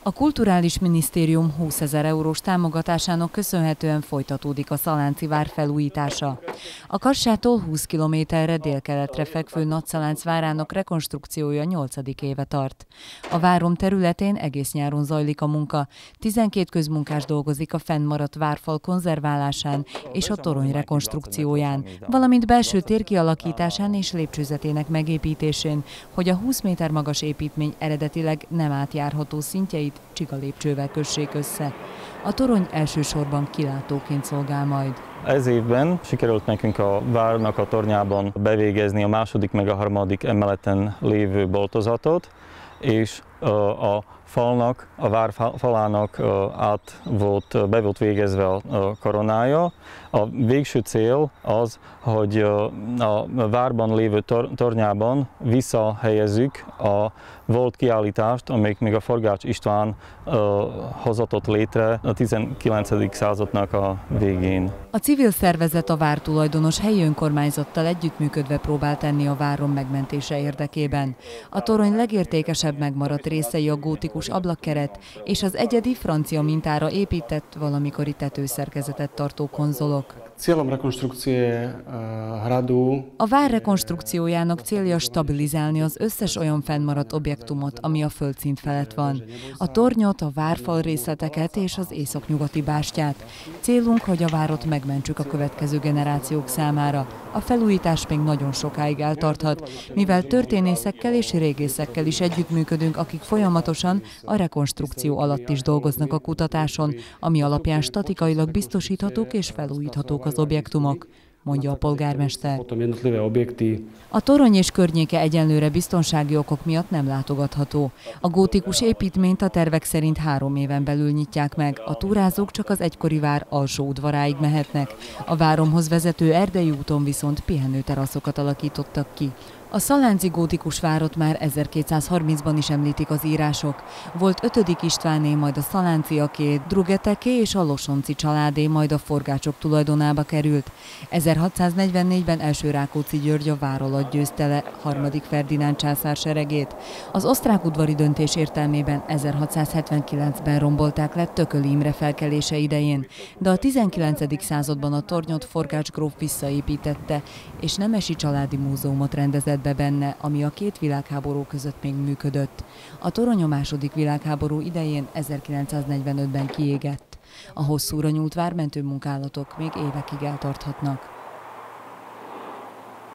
A Kulturális Minisztérium 20 000 eurós támogatásának köszönhetően folytatódik a Szalánci vár felújítása. A Kassától 20 kilométerre délkeletre fekvő Nagyszalánc várának rekonstrukciója 8. éve tart. A várom területén egész nyáron zajlik a munka, 12 közmunkás dolgozik a fennmaradt várfal konzerválásán és a torony rekonstrukcióján, valamint belső tér kialakításán és lépcsőzetének megépítésén, hogy a 20 méter magas építmény eredetileg nem átjárható szintjeit csigalépcsővel kössék össze. A torony elsősorban kilátóként szolgál majd. Ez évben sikerült nekünk a várnak a tornyában bevégezni a második meg a harmadik emeleten lévő boltozatot, és a falnak, a vár falának be volt végezve a koronája. A végső cél az, hogy a várban lévő tornyában visszahelyezzük a volt kiállítást, amelyik még a Forgács István hozatott létre a 19. századnak a végén. A civil szervezet a vártulajdonos helyi önkormányzattal együttműködve próbál tenni a várom megmentése érdekében. A torony legértékesebb megmaradt részei a gótikus ablakkeret és az egyedi francia mintára épített valamikori tetőszerkezetet tartó konzolok. A vár rekonstrukciójának célja stabilizálni az összes olyan fennmaradt objektumot, ami a földszint felett van. A tornyot, a várfal részleteket és az északnyugati bástyát. Célunk, hogy a várat megmentsük a következő generációk számára. A felújítás még nagyon sokáig eltarthat, mivel történészekkel és régészekkel is együttműködünk, akik folyamatosan a rekonstrukció alatt is dolgoznak a kutatáson, ami alapján statikailag biztosíthatók és felújíthatók az objektumok, mondja a polgármester. A torony és környéke egyenlőre biztonsági okok miatt nem látogatható. A gótikus építményt a tervek szerint 3 éven belül nyitják meg, a túrázók csak az egykori vár alsó udvaráig mehetnek. A váromhoz vezető erdei úton viszont pihenőteraszokat alakítottak ki. A szalánci gótikus várat már 1230-ban is említik az írások. Volt 5. Istváné, majd a szalánciaké, Drugeteké és a Losonci családé, majd a Forgácsok tulajdonába került. 1644-ben első Rákóczi György a vár alatt győzte le 3. Ferdinánd császár seregét. Az osztrák udvari döntés értelmében 1679-ben rombolták le Tököli Imre felkelése idején, de a 19. században a tornyot Forgács gróf visszaépítette, és nemesi családi múzeumot rendezett be benne, ami a 2 világháború között még működött. A torony a II. Világháború idején 1945-ben kiégett. A hosszúra nyúlt vármentő munkálatok még évekig eltarthatnak.